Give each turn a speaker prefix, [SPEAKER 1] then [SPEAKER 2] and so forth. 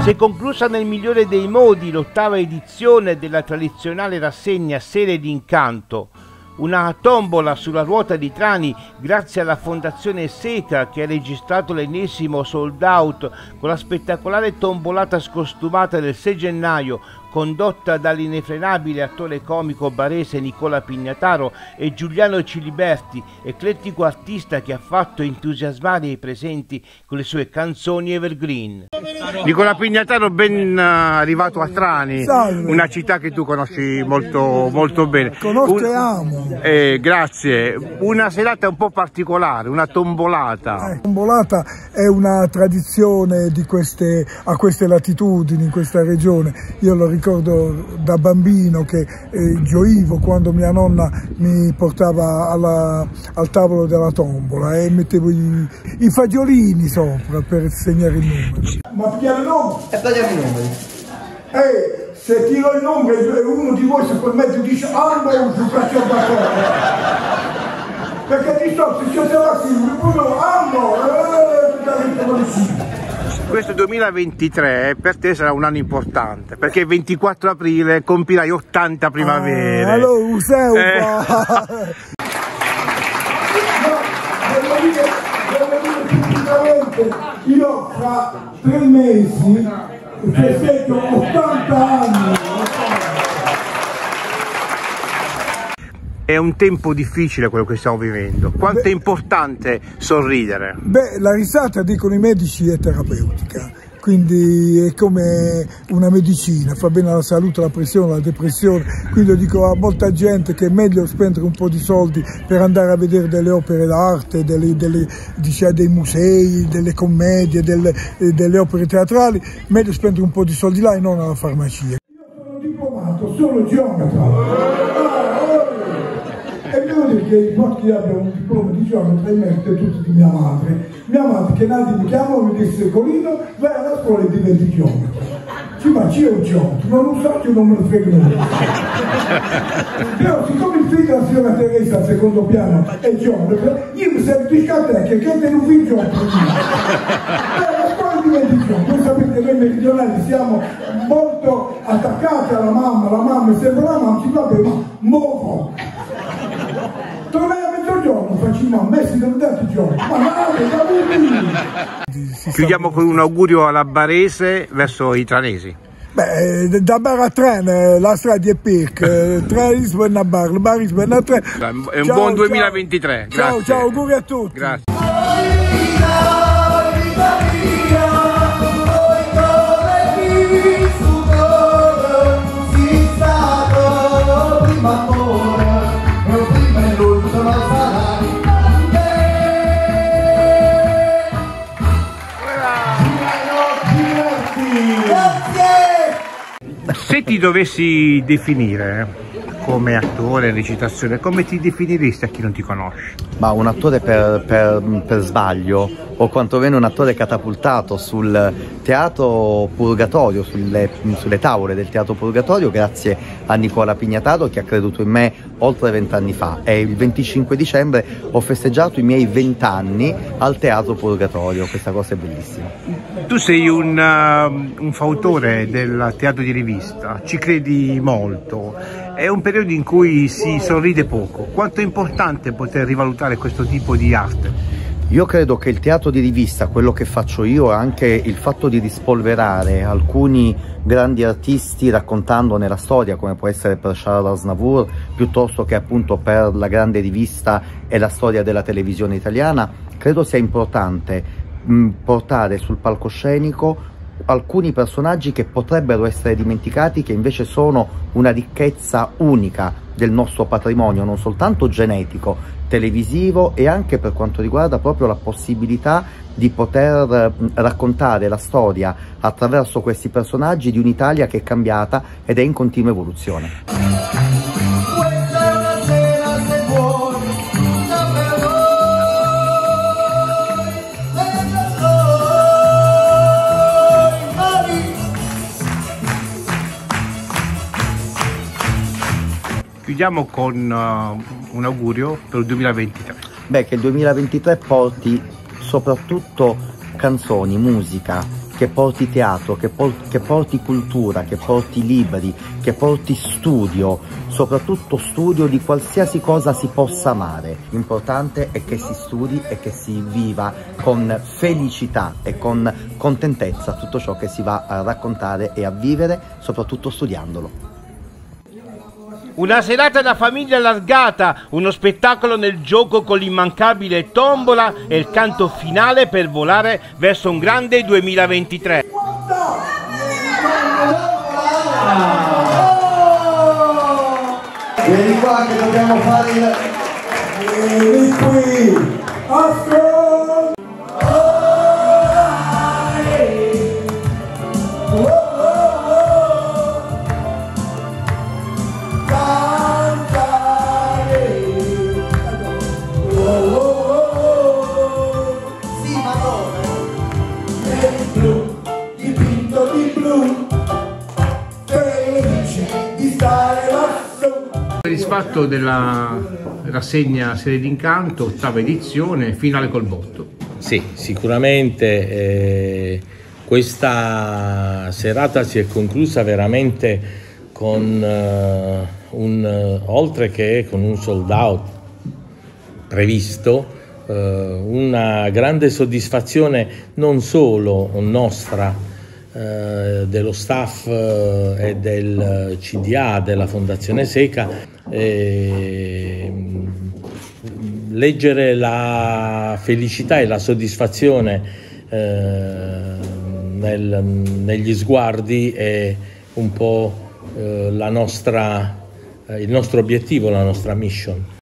[SPEAKER 1] Si è conclusa nel migliore dei modi l'8ª edizione della tradizionale rassegna Sere d'Incanto, una tombola sulla ruota di Trani grazie alla Fondazione Seca che ha registrato l'ennesimo sold out con la spettacolare tombolata scostumata del 6 gennaio condotta dall'inefrenabile attore comico barese Nicola Pignataro e Giuliano Ciliberti, eclettico artista che ha fatto entusiasmare i presenti con le sue canzoni evergreen. Nicola Pignataro, ben arrivato a Trani.
[SPEAKER 2] Salve.
[SPEAKER 1] Una città che tu conosci molto bene.
[SPEAKER 2] Conosco e amo.
[SPEAKER 1] Grazie. Una serata un po' particolare, una tombolata.
[SPEAKER 2] La tombolata è una tradizione a queste latitudini, in questa regione. Io lo ricordo da bambino che gioivo quando mia nonna mi portava al tavolo della tombola e mettevo i fagiolini sopra per segnare il numero. Ma pigliare il nome?
[SPEAKER 3] E tagliamo i numeri.
[SPEAKER 2] Se tiro il nome e uno di voi se per mezzo dice Arno è un giocatore perché di solito se c'è la figura Arno
[SPEAKER 1] Questo 2023 per te sarà un anno importante perché il 24 aprile compirai 80 primavere.
[SPEAKER 2] Allora devo dire pubblicamente, io fra 3 mesi festeggio 80 anni.
[SPEAKER 1] È un tempo difficile quello che stiamo vivendo. Quanto è importante sorridere?
[SPEAKER 2] La risata, dicono i medici, è terapeutica, quindi è come una medicina, fa bene alla salute, alla pressione, alla depressione. Quindi io dico a molta gente che è meglio spendere un po' di soldi per andare a vedere delle opere d'arte, dei musei, delle commedie, delle opere teatrali, meglio spendere un po' di soldi là e non alla farmacia. Io sono diplomato, sono geometra. E devo dire che i pochi abbiano un diploma di geometra in merito tutti di mia madre. Mia madre che nati mi chiamò e mi disse Colino, vai alla scuola e diventi geometra. Ma c'è un geometra, non lo so, io non me lo frego nulla. Però siccome il figlio della signora Teresa al secondo piano è geometra, io mi servo di scatecchia che te non figlio geometra. La scuola diventi geometra. Voi sapete che noi meridionali siamo molto attaccati alla mamma è sempre la mamma, ci va bene, ma muovo. Tornai a mezzogiorno, facciamo a me si devono dare giorni,
[SPEAKER 1] Chiudiamo con un augurio alla barese verso i tranesi.
[SPEAKER 2] Da bar a Tren, la strada è pic, Tranis a bar, il bar a Tren.
[SPEAKER 1] È un buon 2023.
[SPEAKER 2] Ciao, ciao, auguri a tutti.
[SPEAKER 1] Grazie. Se ti dovessi definire come attore, recitazione, come ti definiresti a chi non ti conosce?
[SPEAKER 3] Ma un attore per sbaglio, o quantomeno un attore catapultato sul teatro Purgatorio, sulle tavole del teatro Purgatorio, grazie a Nicola Pignataro che ha creduto in me oltre 20 anni fa, e il 25 dicembre ho festeggiato i miei 20 anni al teatro Purgatorio. Questa cosa è bellissima.
[SPEAKER 1] Tu sei un fautore del teatro di rivista, ci credi molto, è un periodo in cui si sorride poco. Quanto è importante poter rivalutare questo tipo di arte?
[SPEAKER 3] Io credo che il teatro di rivista, quello che faccio io, è anche il fatto di rispolverare alcuni grandi artisti raccontandone la storia, come può essere per Charles Aznavour, piuttosto che appunto per la grande rivista e la storia della televisione italiana. Credo sia importante portare sul palcoscenico alcuni personaggi che potrebbero essere dimenticati, che invece sono una ricchezza unica del nostro patrimonio, non soltanto genetico, televisivo, e anche per quanto riguarda proprio la possibilità di poter raccontare la storia attraverso questi personaggi di un'Italia che è cambiata ed è in continua evoluzione.
[SPEAKER 1] Chiudiamo con un augurio per il 2023.
[SPEAKER 3] Che il 2023 porti soprattutto canzoni, musica che porti teatro, che porti cultura, che porti libri, che porti studio, soprattutto studio di qualsiasi cosa si possa amare. L'importante è che si studi e che si viva con felicità e con contentezza tutto ciò che si va a raccontare e a vivere, soprattutto studiandolo.
[SPEAKER 1] Una serata da famiglia allargata, uno spettacolo nel gioco con l'immancabile tombola e il canto finale per volare verso un grande 2023.
[SPEAKER 3] Vieni qua che dobbiamo fare il...
[SPEAKER 2] Vieni qui!
[SPEAKER 1] Soddisfatto della rassegna Sere d'Incanto, 8ª edizione, finale col botto.
[SPEAKER 4] Sì, sicuramente questa serata si è conclusa veramente con oltre che con un sold out previsto, una grande soddisfazione non solo nostra, dello staff e del CDA della Fondazione SECA. Leggere la felicità e la soddisfazione negli sguardi è un po' il nostro obiettivo, la nostra mission.